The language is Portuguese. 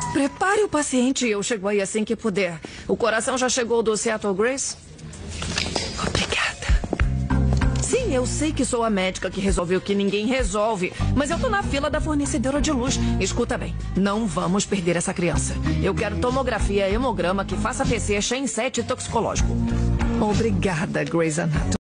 Prepare o paciente e eu chego aí assim que puder. O coração já chegou do Seattle Grace? Obrigada. Sim, eu sei que sou a médica que resolve o que ninguém resolve, mas eu tô na fila da fornecedora de luz. Escuta bem, não vamos perder essa criança. Eu quero tomografia, hemograma, que faça PC, Shen 7 toxicológico. Obrigada, Grey's Anatomy.